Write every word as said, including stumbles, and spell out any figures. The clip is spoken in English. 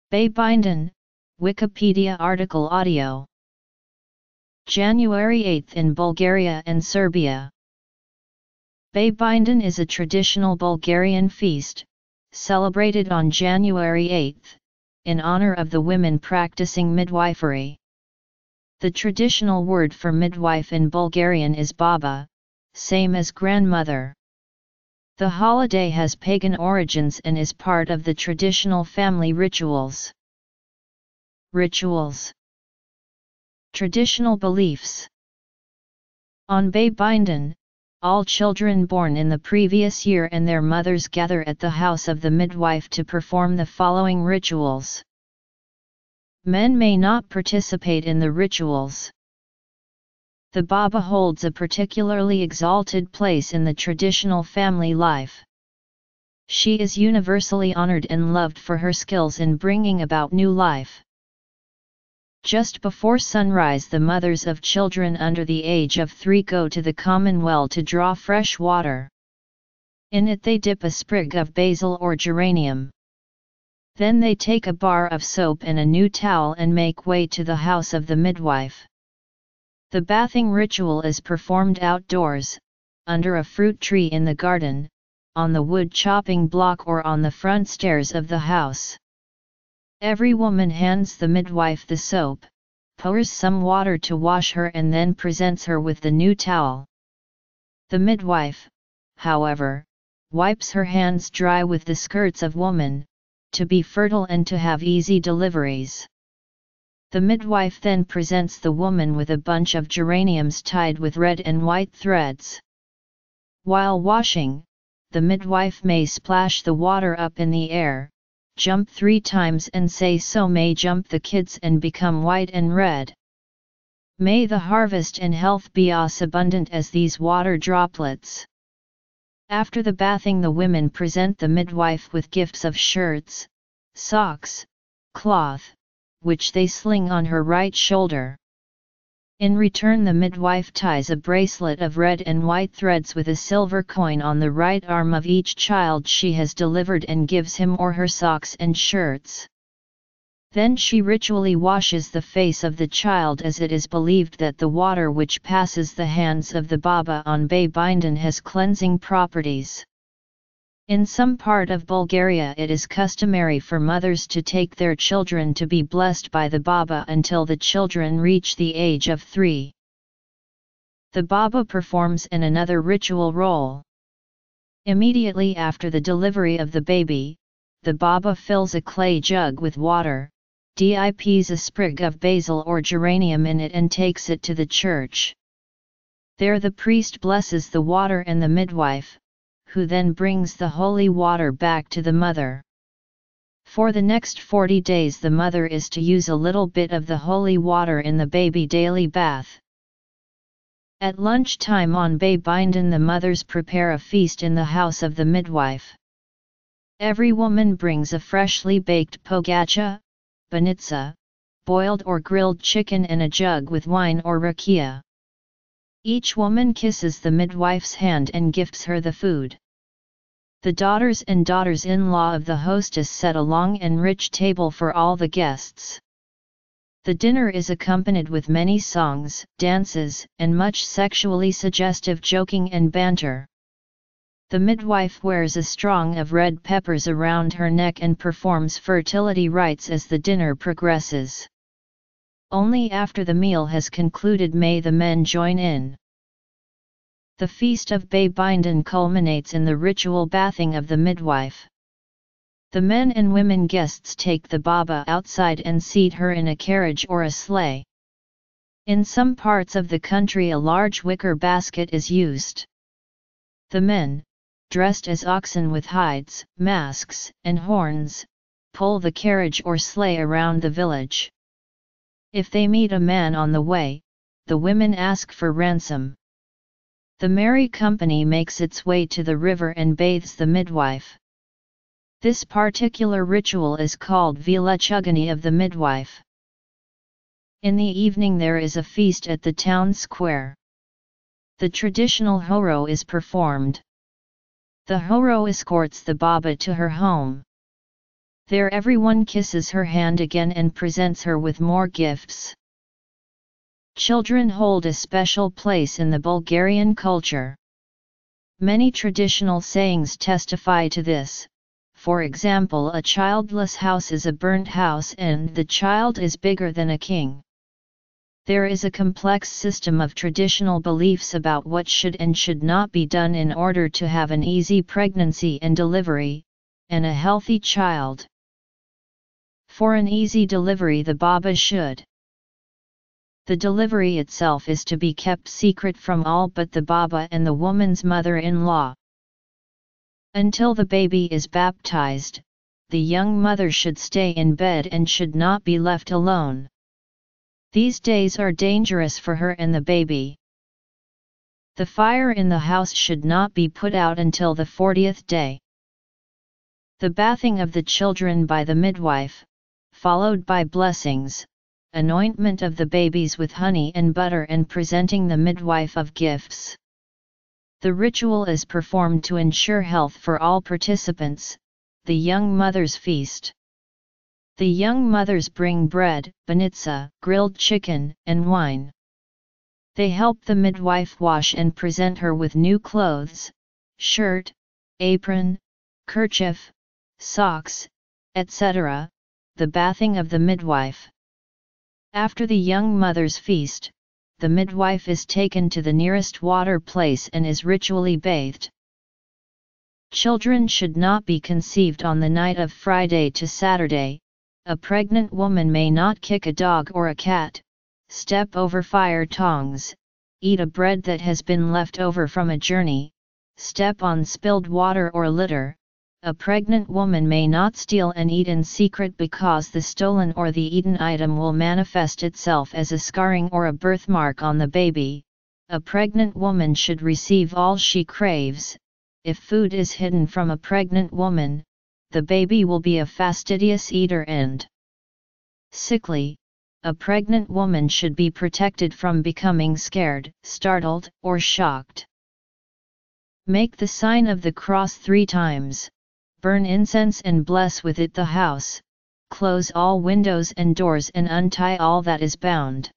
Baybindan, Wikipedia article audio. January eighth in Bulgaria and Serbia. Baybindan is a traditional Bulgarian feast, celebrated on January eighth, in honor of the women practicing midwifery. The traditional word for midwife in Bulgarian is baba, same as grandmother. The holiday has pagan origins and is part of the traditional family rituals. Rituals. Traditional beliefs. On Baybindan, all children born in the previous year and their mothers gather at the house of the midwife to perform the following rituals. Men may not participate in the rituals. The Baba holds a particularly exalted place in the traditional family life. She is universally honored and loved for her skills in bringing about new life. Just before sunrise, the mothers of children under the age of three go to the common well to draw fresh water. In it they dip a sprig of basil or geranium. Then they take a bar of soap and a new towel and make way to the house of the midwife. The bathing ritual is performed outdoors, under a fruit tree in the garden, on the wood chopping block or on the front stairs of the house. Every woman hands the midwife the soap, pours some water to wash her and then presents her with the new towel. The midwife, however, wipes her hands dry with the skirts of woman, to be fertile and to have easy deliveries. The midwife then presents the woman with a bunch of geraniums tied with red and white threads. While washing, the midwife may splash the water up in the air, jump three times and say, "So may jump the kids and become white and red. May the harvest and health be as abundant as these water droplets." After the bathing, the women present the midwife with gifts of shirts, socks, cloth, which they sling on her right shoulder. In return, the midwife ties a bracelet of red and white threads with a silver coin on the right arm of each child she has delivered and gives him or her socks and shirts. Then she ritually washes the face of the child, as it is believed that the water which passes the hands of the Baba on Baybindan has cleansing properties. In some part of Bulgaria it is customary for mothers to take their children to be blessed by the Baba until the children reach the age of three. The Baba performs an another ritual role. Immediately after the delivery of the baby, the Baba fills a clay jug with water, dips a sprig of basil or geranium in it and takes it to the church. There the priest blesses the water and the midwife, who then brings the holy water back to the mother. For the next forty days the mother is to use a little bit of the holy water in the baby daily bath. At lunchtime on Baybindan the mothers prepare a feast in the house of the midwife. Every woman brings a freshly baked pogacha, banitsa, boiled or grilled chicken and a jug with wine or rakia. Each woman kisses the midwife's hand and gifts her the food. The daughters and daughters-in-law of the hostess set a long and rich table for all the guests. The dinner is accompanied with many songs, dances, and much sexually suggestive joking and banter. The midwife wears a strong of red peppers around her neck and performs fertility rites as the dinner progresses. Only after the meal has concluded may the men join in. The feast of Baybindan culminates in the ritual bathing of the midwife. The men and women guests take the Baba outside and seat her in a carriage or a sleigh. In some parts of the country a large wicker basket is used. The men, dressed as oxen with hides, masks, and horns, pull the carriage or sleigh around the village. If they meet a man on the way, the women ask for ransom. The merry company makes its way to the river and bathes the midwife. This particular ritual is called Velechugani of the midwife. In the evening there is a feast at the town square. The traditional horo is performed. The horo escorts the Baba to her home. There everyone kisses her hand again and presents her with more gifts. Children hold a special place in the Bulgarian culture. Many traditional sayings testify to this. For example, a childless house is a burnt house and the child is bigger than a king. There is a complex system of traditional beliefs about what should and should not be done in order to have an easy pregnancy and delivery, and a healthy child. For an easy delivery, the baba should. The delivery itself is to be kept secret from all but the baba and the woman's mother-in-law. Until the baby is baptized, the young mother should stay in bed and should not be left alone. These days are dangerous for her and the baby. The fire in the house should not be put out until the fortieth day. The bathing of the children by the midwife, followed by blessings, anointment of the babies with honey and butter and presenting the midwife of gifts. The ritual is performed to ensure health for all participants, the young mother's feast. The young mothers bring bread, banitsa, grilled chicken, and wine. They help the midwife wash and present her with new clothes, shirt, apron, kerchief, socks, et cetera, the bathing of the midwife. After the young mother's feast, the midwife is taken to the nearest water place and is ritually bathed. Children should not be conceived on the night of Friday to Saturday. A pregnant woman may not kick a dog or a cat, step over fire tongs, eat a bread that has been left over from a journey, step on spilled water or litter. A pregnant woman may not steal and eat in secret because the stolen or the eaten item will manifest itself as a scarring or a birthmark on the baby. A pregnant woman should receive all she craves. If food is hidden from a pregnant woman, the baby will be a fastidious eater and sickly. A pregnant woman should be protected from becoming scared, startled, or shocked. Make the sign of the cross three times, burn incense and bless with it the house, close all windows and doors and untie all that is bound.